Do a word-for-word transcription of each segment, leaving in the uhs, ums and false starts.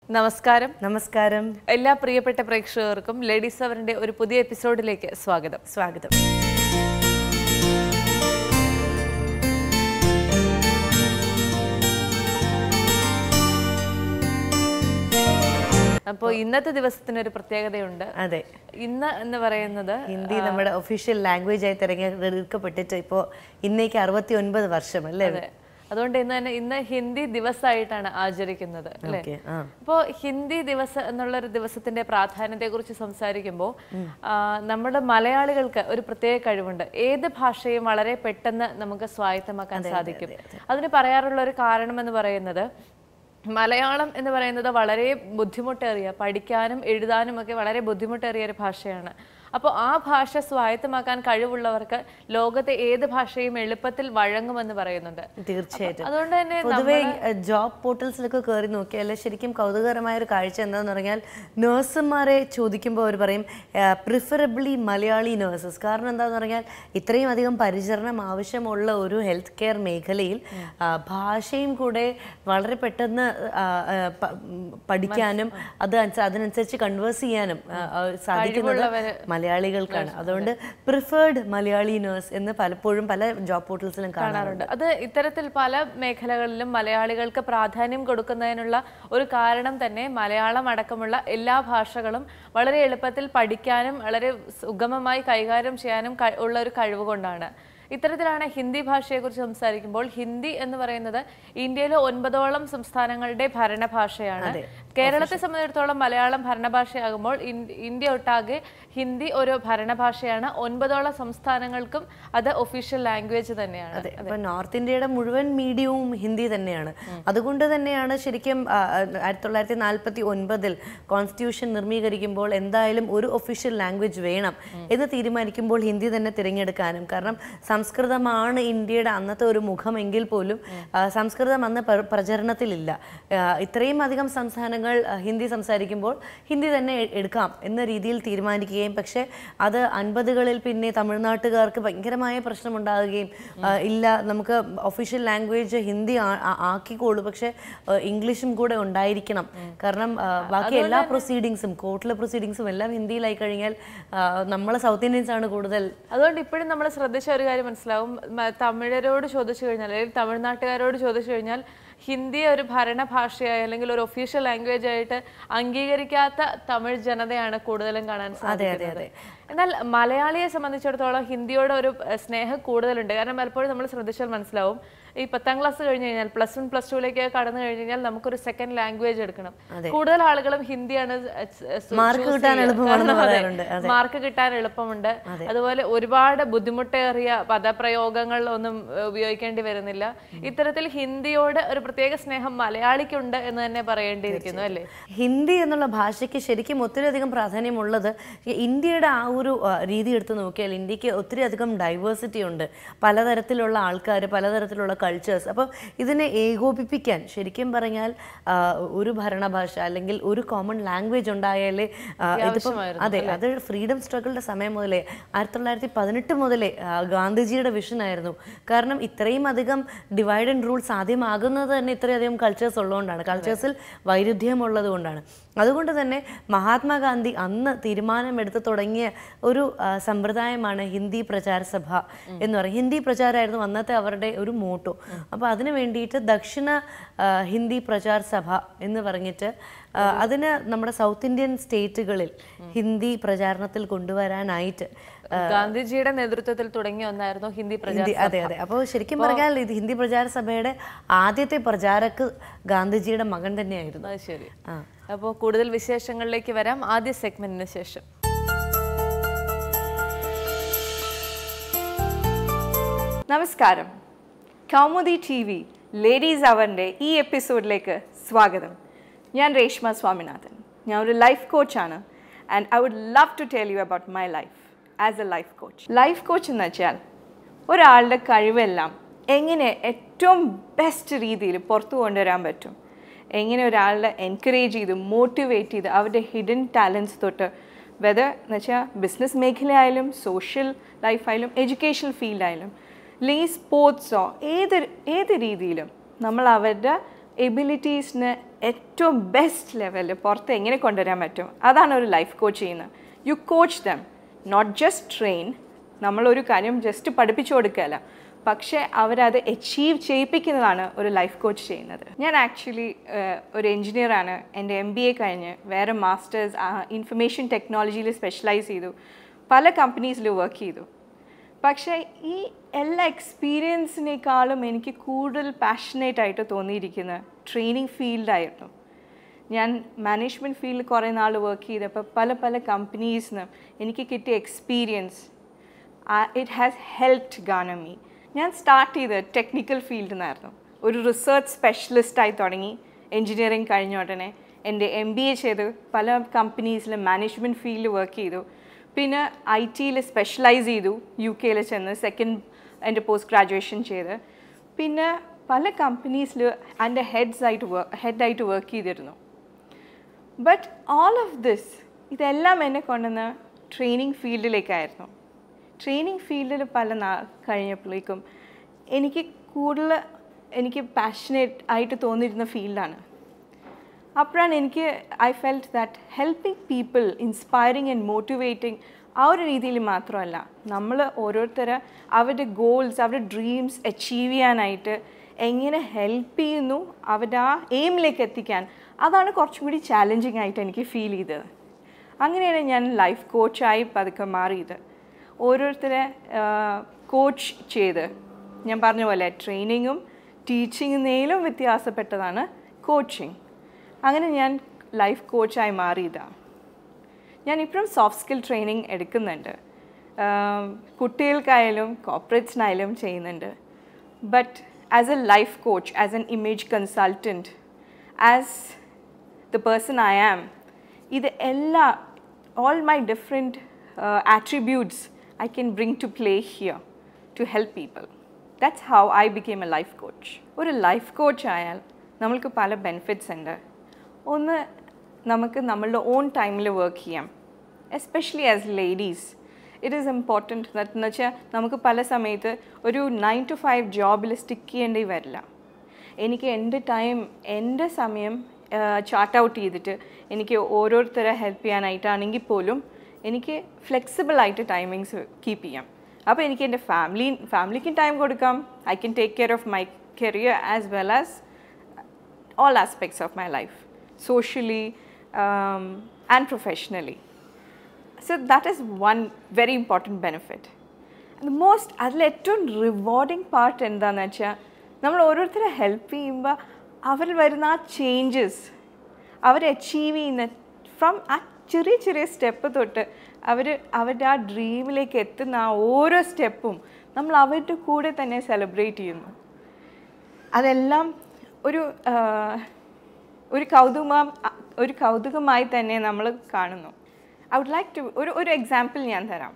നമസ്കാരം നമസ്കാരം എല്ലാ പ്രിയപ്പെട്ട പ്രേക്ഷകർക്കും ലേഡീസ് അവറിന്റെ ഒരു പുതിയ എപ്പിസോഡിലേക്ക് സ്വാഗതം സ്വാഗതം അപ്പോൾ ഇന്നത്തെ ദിവസത്തിന് ഒരു പ്രത്യേകതയുണ്ട്. അതെ, ഇന്ന് എന്ന് പറയുന്നത് ഹിന്ദി നമ്മുടെ ഒഫീഷ്യൽ ലാംഗ്വേജ് ആയി തിരഞ്ഞെടുക്കപ്പെട്ടിട്ട് ഇപ്പോൾ ഇന്നേക്ക് അറുപത്തി ഒൻപത് വർഷം അല്ലേ? അതുകൊണ്ട് ഇന്ന് തന്നെ ഇന്ന് ഹിന്ദി ദിവസമായിട്ടാണ് ആചരിക്കുന്നത് അല്ലേ? അപ്പോൾ ഹിന്ദി ദിവസം എന്നുള്ള ഒരു ദിവസത്തിന്റെ പ്രാധാന്യത്തെ കുറിച്ച് സംസാരിക്കുമ്പോൾ നമ്മുടെ മലയാളികൾക്ക് ഒരു പ്രത്യേക കഴിവുണ്ട്. ഏത് ഭാഷയും വളരെ പെട്ടെന്ന് നമുക്ക് സ്വായത്തമാക്കാൻ സാധിക്കും. അതിന് പറയാറുള്ള ഒരു കാരണം എന്ന് പറയുന്നത് മലയാളം എന്ന് പറയുന്നത് വളരെ ബുദ്ധിമുട്ടേറിയ, പഠിക്കാനും എഴുതാനും ഒക്കെ വളരെ ബുദ്ധിമുട്ടേറിയ ഒരു ഭാഷയാണ്. അപ്പോൾ ആ ഭാഷ സ്വായത്തമാക്കാൻ കഴിവുള്ളവർക്ക് ലോകത്തെ ഏത് ഭാഷയും എളുപ്പത്തിൽ വഴങ്ങുമെന്ന് പറയുന്നുണ്ട്. തീർച്ചയായിട്ടും. അതുകൊണ്ട് തന്നെ പൊതുവെ ജോബ് പോർട്ടൽസിലൊക്കെ കയറി നോക്കിയാൽ ശരിക്കും കൗതുകകരമായ ഒരു കാഴ്ച എന്താണെന്ന് പറഞ്ഞാൽ നഴ്സുമാരെ ചോദിക്കുമ്പോൾ അവർ പറയും പ്രിഫറബിളി മലയാളി നഴ്സസ്. കാരണം എന്താണെന്ന് പറഞ്ഞാൽ ഇത്രയും അധികം പരിചരണം ആവശ്യമുള്ള ഒരു ഹെൽത്ത് കെയർ മേഖലയിൽ ഭാഷയും കൂടെ വളരെ പെട്ടെന്ന് പഠിക്കാനും അത് അതിനനുസരിച്ച് കൺവേഴ്സ് ചെയ്യാനും സാധിക്കുന്നത് മലയാളികൾക്കാണ്. അതുകൊണ്ട് പ്രിഫേർഡ് മലയാളി നഴ്സ് എന്ന് പലപ്പോഴും പല ജോബ് പോർട്ടൽസിലും കാണാറുണ്ട്. അത് ഇത്തരത്തിൽ പല മേഖലകളിലും മലയാളികൾക്ക് പ്രാധാന്യം കൊടുക്കുന്നതിനുള്ള ഒരു കാരണം തന്നെ മലയാളം അടക്കമുള്ള എല്ലാ ഭാഷകളും വളരെ എളുപ്പത്തിൽ പഠിക്കാനും വളരെ സുഗമമായി കൈകാര്യം ചെയ്യാനും ഉള്ള ഒരു കഴിവ് കൊണ്ടാണ്. ഇത്തരത്തിലാണ് ഹിന്ദി ഭാഷയെക്കുറിച്ച് സംസാരിക്കുമ്പോൾ ഹിന്ദി എന്ന് പറയുന്നത് ഇന്ത്യയിലെ ഒൻപതോളം സംസ്ഥാനങ്ങളുടെ ഭരണഭാഷയാണ്. കേരളത്തെ സംബന്ധിച്ചിടത്തോളം മലയാളം ഭരണഭാഷയാകുമ്പോൾ ഇന്ത്യ ഒട്ടാകെ ഹിന്ദി ഒരു ഭരണഭാഷയാണ്. ഒൻപതോളം സംസ്ഥാനങ്ങൾക്കും അത് ഒഫീഷ്യൽ ലാംഗ്വേജ് തന്നെയാണ്. ഇപ്പൊ നോർത്ത് ഇന്ത്യയുടെ മുഴുവൻ മീഡിയവും ഹിന്ദി തന്നെയാണ്. അതുകൊണ്ട് തന്നെയാണ് ശരിക്കും ആയിരത്തി തൊള്ളായിരത്തി നാൽപ്പത്തി ഒൻപതിൽ കോൺസ്റ്റിറ്റ്യൂഷൻ നിർമ്മീകരിക്കുമ്പോൾ എന്തായാലും ഒരു ഒഫീഷ്യൽ ലാംഗ്വേജ് വേണം എന്ന് തീരുമാനിക്കുമ്പോൾ ഹിന്ദി തന്നെ തിരഞ്ഞെടുക്കാനും. കാരണം സംസ്കൃതമാണ് ഇന്ത്യയുടെ അന്നത്തെ ഒരു മുഖമെങ്കിൽ പോലും സംസ്കൃതം അന്ന് പ്രചരണത്തിലില്ല. ഇത്രയും അധികം സംസ്ഥാനങ്ങൾ ഹിന്ദി സംസാരിക്കുമ്പോൾ ഹിന്ദി തന്നെ എടുക്കാം എന്ന രീതിയിൽ തീരുമാനിക്കുകയും പക്ഷേ അത് അൻപതുകളിൽ പിന്നെ തമിഴ്നാട്ടുകാർക്ക് ഭയങ്കരമായ പ്രശ്നമുണ്ടാകുകയും ഇല്ല നമുക്ക് ഒഫീഷ്യൽ ലാംഗ്വേജ് ഹിന്ദി ആക്കിക്കോളൂ, പക്ഷെ ഇംഗ്ലീഷും കൂടെ ഉണ്ടായിരിക്കണം. കാരണം ബാക്കി എല്ലാ പ്രൊസീഡിങ്സും കോർട്ടിലെ പ്രൊസീഡിങ്സും എല്ലാം ഹിന്ദിയിലായി കഴിഞ്ഞാൽ നമ്മളെ സൗത്ത് ഇന്ത്യൻസ് ആണ് കൂടുതൽ. അതുകൊണ്ട് ഇപ്പോഴും നമ്മൾ ശ്രദ്ധിച്ച ഒരു കാര്യം മനസ്സിലാവും, തമിഴരോട് ചോദിച്ചു കഴിഞ്ഞാൽ അല്ലെങ്കിൽ തമിഴ്നാട്ടുകാരോട് ചോദിച്ചു കഴിഞ്ഞാൽ ഹിന്ദി ഒരു ഭരണഭാഷയായി അല്ലെങ്കിൽ ഒരു ഒഫീഷ്യൽ ലാംഗ്വേജ് ആയിട്ട് അംഗീകരിക്കാത്ത തമിഴ് ജനതയാണ് കൂടുതലും കാണാൻ സാധിക്കുന്നത്. എന്നാൽ മലയാളിയെ സംബന്ധിച്ചിടത്തോളം ഹിന്ദിയോട് ഒരു സ്നേഹം കൂടുതലുണ്ട്. കാരണം പലപ്പോഴും നമ്മൾ ശ്രദ്ധിച്ചാൽ മനസ്സിലാവും, ഈ പത്താം ക്ലാസ് കഴിഞ്ഞ് കഴിഞ്ഞാൽ പ്ലസ് വൺ പ്ലസ് ടുവിലേക്ക് കടന്നു കഴിഞ്ഞ് കഴിഞ്ഞാൽ നമുക്കൊരു സെക്കൻഡ് ലാംഗ്വേജ് എടുക്കണം. കൂടുതൽ ആളുകളും ഹിന്ദിയാണ് മാർക്ക് കിട്ടാൻ മാർക്ക് കിട്ടാൻ എളുപ്പമുണ്ട്. അതുപോലെ ഒരുപാട് ബുദ്ധിമുട്ടേറിയ പദപ്രയോഗങ്ങൾ ഒന്നും ഉപയോഗിക്കേണ്ടി വരുന്നില്ല. ഇത്തരത്തിൽ ഹിന്ദിയോട് ഒരു പ്രത്യേക സ്നേഹം മലയാളിക്കുണ്ട് എന്ന് തന്നെ പറയേണ്ടിയിരിക്കുന്നു അല്ലേ? ഹിന്ദി എന്നുള്ള ഭാഷയ്ക്ക് ശരിക്കും ഒത്തിരി അധികം പ്രാധാന്യമുള്ളത് ഇന്ത്യയുടെ ആ ഒരു രീതി എടുത്ത് നോക്കിയാൽ ഇന്ത്യക്ക് ഒത്തിരി അധികം ഡൈവേഴ്സിറ്റി ഉണ്ട്, പലതരത്തിലുള്ള ആൾക്കാർ, പലതരത്തിലുള്ള കൾച്ചേഴ്സ്. അപ്പോൾ ഇതിനെ ഏകോപിപ്പിക്കാൻ ശരിക്കും പറഞ്ഞാൽ ഒരു ഭരണഭാഷ അല്ലെങ്കിൽ ഒരു കോമൺ ലാംഗ്വേജ് ഉണ്ടായാലേ ഇതിപ്പം അതെ അത് ഫ്രീഡം സ്ട്രഗിളിന്റെ സമയം മുതലേ ആയിരത്തി തൊള്ളായിരത്തി പതിനെട്ട് മുതലേ ഗാന്ധിജിയുടെ വിഷൻ ആയിരുന്നു. കാരണം ഇത്രയും അധികം ഡിവൈഡ് ആൻഡ് റൂൾ സാധ്യമാകുന്നത് തന്നെ ഇത്രയധികം കൾച്ചേഴ്സ് ഉള്ളതുകൊണ്ടാണ്, കൾച്ചേഴ്സിൽ വൈരുദ്ധ്യമുള്ളത് കൊണ്ടാണ്. അതുകൊണ്ട് തന്നെ മഹാത്മാഗാന്ധി അന്ന് തീരുമാനമെടുത്ത് തുടങ്ങിയ ഒരു സമ്പ്രദായമാണ് ഹിന്ദി പ്രചാര സഭ എന്ന് പറയും. ഹിന്ദി പ്രചാരമായിരുന്നു അന്നത്തെ അവരുടെ ഒരു മോട്ടോ. അപ്പോൾ അതിനു വേണ്ടിയിട്ട് ദക്ഷിണ ഹിന്ദി പ്രചാർ സഭ എന്ന് പറഞ്ഞിട്ട് അതിന് നമ്മുടെ സൗത്ത് ഇന്ത്യൻ സ്റ്റേറ്റുകളിൽ ഹിന്ദി പ്രചാരണത്തിൽ കൊണ്ടുവരാനായിട്ട് ഗാന്ധിജിയുടെ നേതൃത്വത്തിൽ തുടങ്ങിയ ഒന്നായിരുന്നു ഹിന്ദി പ്രചാര. അതെ അതെ അപ്പോൾ ശരിക്കും പറഞ്ഞാൽ ഇത് ഹിന്ദി പ്രചാര സഭയുടെ ആദ്യത്തെ പ്രചാരക്ക് ഗാന്ധിജിയുടെ മകൻ തന്നെയായിരുന്നു. അത് ശരി. അപ്പോൾ കൂടുതൽ വിശേഷങ്ങളിലേക്ക് വരാം ആദ്യ സെഗ്മെന്റിന് ശേഷം. നമസ്കാരം, കൗമുദി ടി വി ലേഡീസ് അവറിൻ്റെ ഈ എപ്പിസോഡിലേക്ക് സ്വാഗതം. ഞാൻ രേഷ്മ സ്വാമിനാഥൻ. ഞാൻ ഒരു ലൈഫ് കോച്ചാണ് and I would love to tell you about my life as a life coach. Life coach എന്ന് വെച്ചാൽ ഒരാളുടെ കഴിവെല്ലാം എങ്ങനെ ഏറ്റവും ബെസ്റ്റ് രീതിയിൽ പുറത്തു കൊണ്ടുവരാൻ പറ്റും, എങ്ങനെ ഒരാളെ എൻകറേജ് ചെയ്ത് മോട്ടിവേറ്റ് ചെയ്ത് അവരുടെ ഹിഡൻ ടാലൻസ് തൊട്ട് വെദർ എന്ന് വെച്ചാൽ ബിസിനസ് മേഖലയായാലും സോഷ്യൽ ലൈഫായാലും എഡ്യൂക്കേഷണൽ ഫീൽഡായാലും അല്ലെങ്കിൽ സ്പോർട്സോ ഏത് ഏത് രീതിയിലും നമ്മൾ അവരുടെ എബിലിറ്റീസിനെ ഏറ്റവും ബെസ്റ്റ് ലെവലിൽ പുറത്ത് എങ്ങനെ കൊണ്ടുവരാൻ പറ്റും, അതാണ് ഒരു ലൈഫ് കോച്ച് ചെയ്യുന്നത്. You coach them, not just train. നമ്മളൊരു കാര്യം ജസ്റ്റ് പഠിപ്പിച്ചു കൊടുക്കുകയല്ല, പക്ഷേ അവരത് അച്ചീവ് ചെയ്യിപ്പിക്കുന്നതാണ് ഒരു ലൈഫ് കോച്ച് ചെയ്യുന്നത്. ഞാൻ ആക്ച്വലി ഒരു എൻജിനീയറാണ്. എൻ്റെ എം ബി എ കഴിഞ്ഞ് വേറെ മാസ്റ്റേഴ്സ് ഇൻഫർമേഷൻ ടെക്നോളജിയിൽ സ്പെഷ്യലൈസ് ചെയ്തു, പല കമ്പനീസിൽ വർക്ക് ചെയ്തു. പക്ഷേ ഈ എല്ലാ എക്സ്പീരിയൻസിനേക്കാളും എനിക്ക് കൂടുതൽ പാഷനേറ്റ് ആയിട്ട് തോന്നിയിരിക്കുന്നത് ട്രെയിനിങ് ഫീൽഡായിരുന്നു. ഞാൻ മാനേജ്മെൻറ്റ് ഫീൽഡിൽ കുറേ നാൾ വർക്ക് ചെയ്തപ്പോൾ പല പല കമ്പനീസിന് എനിക്ക് കിട്ടിയ experience it has helped garner me. ഞാൻ സ്റ്റാർട്ട് ചെയ്തത് ടെക്നിക്കൽ ഫീൽഡിൽ നിന്നായിരുന്നു. ഒരു റിസർച്ച് സ്പെഷ്യലിസ്റ്റായി തുടങ്ങി. എൻജിനീയറിങ് കഴിഞ്ഞ ഉടനെ എൻ്റെ എം ബി എ ചെയ്ത് പല കമ്പനീസിലും മാനേജ്മെൻറ്റ് ഫീൽഡിൽ വർക്ക് ചെയ്തു. പിന്നെ ഐ ടിയിൽ സ്പെഷ്യലൈസ് ചെയ്തു, യു കെയിൽ ചെന്ന് സെക്കൻഡ് എൻ്റെ പോസ്റ്റ് ഗ്രാജുവേഷൻ ചെയ്ത്. പിന്നെ പല കമ്പനീസിൽ എൻ്റെ ഹെഡ്സ് ആയിട്ട് വർക്ക് ഹെഡായിട്ട് വർക്ക് ചെയ്തിരുന്നു. ബട്ട് ഓൾ ഓഫ് ദിസ് ഇതെല്ലാം എന്നെ കൊണ്ടുവന്ന് ട്രെയിനിങ് ഫീൽഡിലേക്കായിരുന്നു. ട്രെയിനിങ് ഫീൽഡിൽ പല നാൾ കഴിഞ്ഞപ്പോഴേക്കും എനിക്ക് കൂടുതൽ എനിക്ക് പാഷനേറ്റ് ആയിട്ട് തോന്നിയിരുന്ന ഫീൽഡാണ്. അപ്പോഴാണ് എനിക്ക് I felt that helping people, inspiring and motivating ആ ഒരു രീതിയിൽ മാത്രമല്ല, നമ്മൾ ഓരോരുത്തരെ അവരുടെ ഗോൾസ്, അവരുടെ ഡ്രീംസ് അച്ചീവ് ചെയ്യാനായിട്ട് എങ്ങനെ ഹെൽപ്പ് ചെയ്യുന്നു അവരുടെ ആ എയിമിലേക്ക് എത്തിക്കാൻ, അതാണ് കുറച്ചും കൂടി ചാലഞ്ചിങ് ആയിട്ട് എനിക്ക് ഫീൽ ചെയ്തത്. അങ്ങനെയാണ് ഞാൻ ലൈഫ് കോച്ചായി പതുക്കെ മാറിയത്. ഓരോരുത്തരെ കോച്ച് ചെയ്ത്, ഞാൻ പറഞ്ഞ പോലെ ട്രെയിനിങ്ങും ടീച്ചിങ്ങിനേലും വ്യത്യാസപ്പെട്ടതാണ് കോച്ചിങ്. അങ്ങനെ ഞാൻ ലൈഫ് കോച്ചായി മാറിയതാണ്. ഞാനിപ്പോഴും സോഫ്റ്റ് സ്കിൽ ട്രെയിനിങ് എടുക്കുന്നുണ്ട്, കുട്ടികൾക്കായാലും കോർപ്പറേറ്റ്സിനായാലും ചെയ്യുന്നുണ്ട്. But as a life coach, as an image consultant, as the person I am, ഇത് എല്ലാ all my different uh, attributes I can bring to play here to help people. That's how I became a life coach. ഒരു life coach ആയാൽ നമ്മൾക്ക് പല benefits ഉണ്ട്. ഒന്ന്, നമുക്ക് നമ്മളുടെ ഓൺ ടൈമിൽ വർക്ക് ചെയ്യാം. Especially as ladies it is important that എന്ന് വെച്ചാൽ നമുക്ക് പല സമയത്ത് ഒരു നയൻ ടു ഫൈവ് ജോബിൽ സ്റ്റിക്ക് ചെയ്യേണ്ടി വരില്ല. എനിക്ക് എൻ്റെ ടൈം, എൻ്റെ സമയം ചാർട്ട് ഔട്ട് ചെയ്തിട്ട് എനിക്ക് ഓരോരുത്തരെ ഹെൽപ്പ് ചെയ്യാനായിട്ടാണെങ്കിൽ പോലും എനിക്ക് ഫ്ലെക്സിബിളായിട്ട് ടൈമിങ്സ് കീപ്പ് ചെയ്യാം. അപ്പോൾ എനിക്ക് എൻ്റെ ഫാമിലി ഫാമിലിക്ക് ടൈം കൊടുക്കാം. I can take care of my career as well as all aspects of my life, socially um, and professionally. So that is one very important benefit. And the most അതിൽ ഏറ്റവും rewarding part എന്താണെന്ന് വെച്ചാൽ, നമ്മൾ ഓരോരുത്തരെ help ചെയ്യുമ്പോൾ അവരിൽ വരുന്ന ആ ചേഞ്ചസ്, അവർ അച്ചീവ് ചെയ്യുന്ന ഫ്രം ആ ചെറിയ ചെറിയ സ്റ്റെപ്പ് തൊട്ട് അവർ അവരുടെ ആ ഡ്രീമിലേക്ക് എത്തുന്ന ആ ഓരോ സ്റ്റെപ്പും നമ്മൾ അവരുടെ കൂടെ തന്നെ സെലിബ്രേറ്റ് ചെയ്യുന്നു. അതെല്ലാം ഒരു ഒരു കൗതുകം ഒരു കൗതുകമായി തന്നെ നമ്മൾ കാണുന്നു. ഐ വുഡ് ലൈക്ക് ടു ഒരു ഒരു എക്സാമ്പിൾ ഞാൻ തരാം.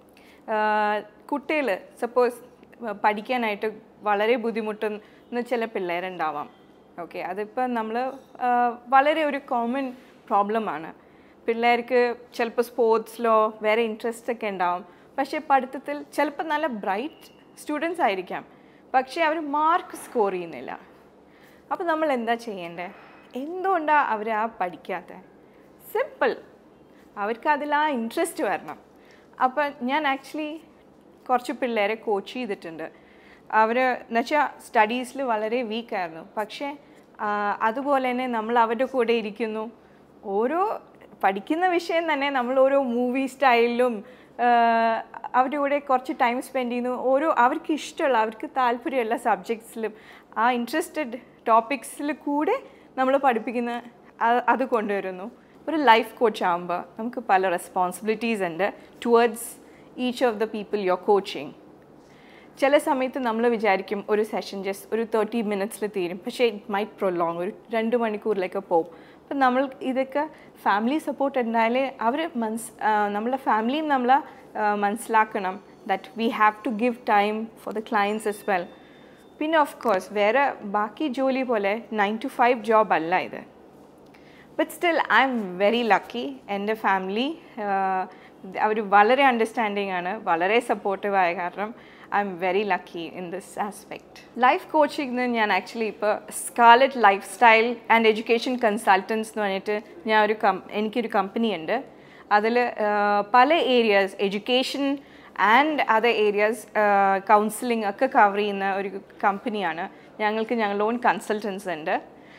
കുട്ടികൾ സപ്പോസ് പഠിക്കാനായിട്ട് വളരെ ബുദ്ധിമുട്ടുന്ന ചില പിള്ളേരുണ്ടാവാം. ഓക്കെ, അതിപ്പോൾ നമ്മൾ വളരെ ഒരു കോമൺ പ്രോബ്ലമാണ്. പിള്ളേർക്ക് ചിലപ്പോൾ സ്പോർട്സിലോ വേറെ ഇൻട്രസ്റ്റ് ഒക്കെ ഉണ്ടാവും, പക്ഷേ പഠിത്തത്തിൽ ചിലപ്പോൾ നല്ല ബ്രൈറ്റ് സ്റ്റുഡൻസ് ആയിരിക്കാം, പക്ഷേ അവർ മാർക്ക് സ്കോർ ചെയ്യുന്നില്ല. അപ്പോൾ നമ്മൾ എന്താ ചെയ്യേണ്ടത്? എന്തുകൊണ്ടാണ് അവർ ആ പഠിക്കാത്തത്? സിമ്പിൾ, അവർക്ക് അതിൽ ആ ഇൻട്രസ്റ്റ് വരണം. അപ്പോൾ ഞാൻ ആക്ച്വലി കുറച്ച് പിള്ളേരെ കോച്ച് ചെയ്തിട്ടുണ്ട്. അവർ എന്നുവെച്ചാൽ സ്റ്റഡീസിൽ വളരെ വീക്കായിരുന്നു, പക്ഷേ അതുപോലെ തന്നെ നമ്മൾ അവരുടെ കൂടെ ഇരിക്കുന്നു. ഓരോ പഠിക്കുന്ന വിഷയം തന്നെ നമ്മൾ ഓരോ മൂവി സ്റ്റൈലിലും അവരുടെ കൂടെ കുറച്ച് ടൈം സ്പെൻഡ് ചെയ്യുന്നു. ഓരോ അവർക്ക് ഇഷ്ടമുള്ള, അവർക്ക് താല്പര്യമുള്ള സബ്ജക്ട്സിലും ആ ഇൻട്രസ്റ്റഡ് ടോപ്പിക്സിൽ കൂടെ നമ്മൾ പഠിപ്പിക്കുന്ന അത് കൊണ്ടുവരുന്നു. ഒരു ലൈഫ് കോച്ച് ആകുമ്പോൾ നമുക്ക് പല റെസ്പോൺസിബിലിറ്റീസ് ഉണ്ട് towards each of the people you are coaching. ചില സമയത്ത് നമ്മൾ വിചാരിക്കും ഒരു സെഷൻ ജസ്റ്റ് ഒരു തേർട്ടി മിനിറ്റ്സിൽ തീരും, പക്ഷേ ഇറ്റ് മൈറ്റ് പ്രൊലോങ്, ഒരു രണ്ട് മണിക്കൂറിലേക്ക് പോകും. അപ്പം നമ്മൾ ഇതൊക്കെ ഫാമിലി സപ്പോർട്ട് ഉണ്ടായാലേ അവർ മനസ് നമ്മളെ ഫാമിലിയും നമ്മളെ മനസ്സിലാക്കണം that we have to give time for the clients as well. പിന്നെ ഓഫ് കോഴ്സ് വേറെ ബാക്കി ജോലി പോലെ നയൻ ടു ഫൈവ് ജോബ് അല്ല ഇത്. But still I am very lucky. എൻ്റെ ഫാമിലി അവർ വളരെ അണ്ടർസ്റ്റാൻഡിങ് ആണ്, വളരെ സപ്പോർട്ടീവായ കാരണം I'm very lucky in this aspect. Life coaching nu njan actually ipo Scarlet Lifestyle and Education Consultants nu പറഞ്ഞിട്ട് ഞാൻ ഒരു എനിക്കൊരു കമ്പനി ഉണ്ട്. അതിൽ പല areas education and other areas counselling ഒക്കെ കവർ ചെയ്യുന്ന ഒരു കമ്പനിയാണ്. ഞങ്ങൾക്ക് ഞങ്ങളുടെ ഓൺ കൺസൾട്ടൻസ് ഉണ്ട്.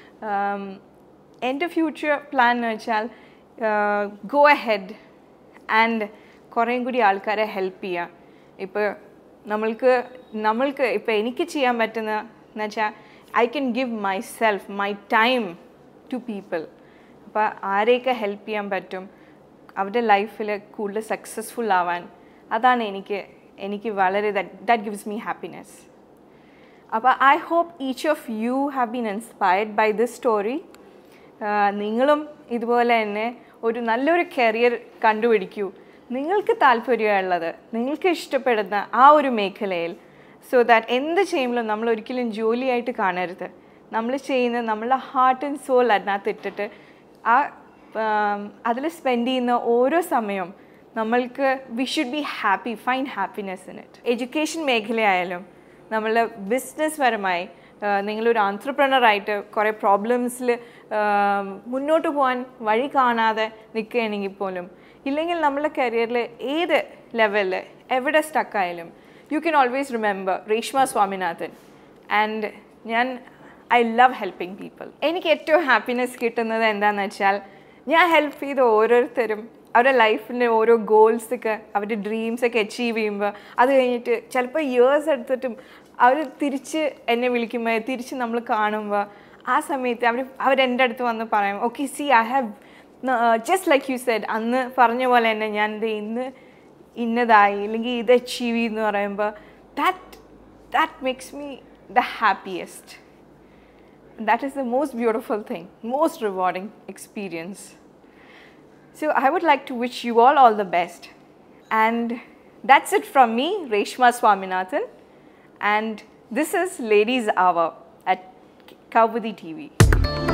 എൻ്റെ ഫ്യൂച്ചർ പ്ലാൻ എന്ന് വെച്ചാൽ ഗോ അഹെഡ് ആൻഡ് കുറേയും കൂടി ആൾക്കാരെ ഹെൽപ്പ് ചെയ്യുക. ഇപ്പോൾ നമ്മൾക്ക് നമ്മൾക്ക് ഇപ്പോൾ എനിക്ക് ചെയ്യാൻ പറ്റുന്ന എന്ന് വെച്ചാൽ I can give my myself my time പീപ്പിൾ. അപ്പോൾ ആരെയൊക്കെ ഹെൽപ്പ് ചെയ്യാൻ പറ്റും അവരുടെ ലൈഫിൽ കൂടുതൽ സക്സസ്ഫുൾ ആവാൻ, അതാണ് എനിക്ക് എനിക്ക് വളരെ that that gives me happiness. അപ്പോൾ I hope each of you have been inspired by this story. നിങ്ങളും ഇതുപോലെ തന്നെ ഒരു നല്ലൊരു കരിയർ കണ്ടുപിടിക്കൂ, നിങ്ങൾക്ക് താല്പര്യമുള്ളത്, നിങ്ങൾക്ക് ഇഷ്ടപ്പെടുന്ന ആ ഒരു മേഖലയിൽ. സോ ദാറ്റ് എന്ത് ചെയ്യുമ്പോഴും നമ്മൾ ഒരിക്കലും ജോലിയായിട്ട് കാണരുത്. നമ്മൾ ചെയ്യുന്ന നമ്മളുടെ ഹാർട്ട് ആൻഡ് സോൾ അതിനകത്ത് ഇട്ടിട്ട് ആ അതിൽ സ്പെൻഡ് ചെയ്യുന്ന ഓരോ സമയവും നമ്മൾക്ക് we should be happy, find happiness in it. Education മേഖലയായാലും നമ്മളുടെ ബിസിനസ് പരമായി നിങ്ങളൊരു ആൻട്രപ്രണറായിട്ട് കുറേ പ്രോബ്ലംസിൽ മുന്നോട്ട് പോകാൻ വഴി കാണാതെ നിൽക്കുകയാണെങ്കിൽ പോലും, ഇല്ലെങ്കിൽ നമ്മളുടെ കരിയറിൽ ഏത് ലെവലിൽ എവിടെ സ്റ്റക്കായാലും you can always remember Reshma Swaminathan. And ഞാൻ ഐ ലവ് ഹെൽപ്പിംഗ് പീപ്പിൾ. എനിക്ക് ഏറ്റവും ഹാപ്പിനെസ് കിട്ടുന്നത് എന്താണെന്ന് വെച്ചാൽ ഞാൻ ഹെൽപ്പ് ചെയ്ത ഓരോരുത്തരും അവരുടെ ലൈഫിൻ്റെ ഓരോ ഗോൾസൊക്കെ അവരുടെ ഡ്രീംസൊക്കെ അച്ചീവ് ചെയ്യുമ്പോൾ അത് കഴിഞ്ഞിട്ട് ചിലപ്പോൾ ഇയേഴ്സ് എടുത്തിട്ടും അവർ തിരിച്ച് എന്നെ വിളിക്കുമ്പോൾ തിരിച്ച് നമ്മൾ കാണുമ്പോൾ ആ സമയത്ത് അവർ അവരെൻ്റെ അടുത്ത് വന്ന് പറയും, okay see I have just like you said, അന്ന് പറഞ്ഞ പോലെ തന്നെ ഞാൻ ഇത് ഇന്ന് ഇന്നതായി അല്ലെങ്കിൽ ഇത് അച്ചീവ് ചെയ്യുമെന്ന് പറയുമ്പോൾ that that makes me the happiest. That is the most beautiful thing, most rewarding experience. So I would like to wish you all all the best. And that's it from me, Reshma Swaminathan. And this is Ladies Hour at Kavudi T V.